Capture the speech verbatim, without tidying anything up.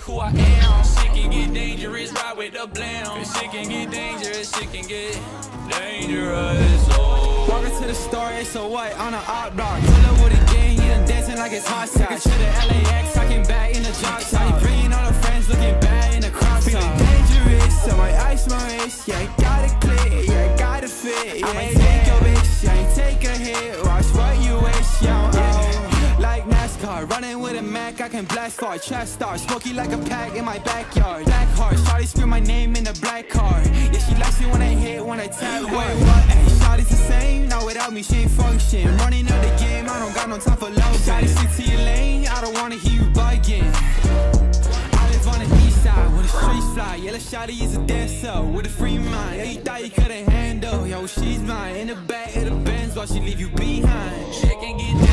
who I am. Shit can get dangerous, ride with the blam. Shit can get dangerous, shit can get dangerous. Oh. Walking to the store, it's so white on an op block. Pull up with a gang, yeah, I'm dancing like it's hot sauce. Take it to the L A X, I came back in the drop top. Bringing all the friends, looking bad in the crop top. Feeling dangerous, so I ice my wrist. Yeah, I got it clear, yeah, I got it fit. Yeah, I might take your bitch, yeah, I ain't take a hit. Watch what you wish, yeah, oh. Like NASCAR, running with a Mac, I can blast far. Trap star, smoky like a pack in my backyard. Black heart, shawty scream my name in the black car. Yeah, she likes me when I hit, when I tap. Wait, what? Hey, shawty's the same, now without me she ain't function. Running up the game, I don't got no time for love. Shawty, stick to your lane, I don't wanna hear you bugging. I live on the east side, where the streets fly. Yeah, the shawty is a dancer, with a free mind. Yeah, you thought you couldn't handle, yo, she's mine. In the back of the Benz, while she leave you behind. Shit can get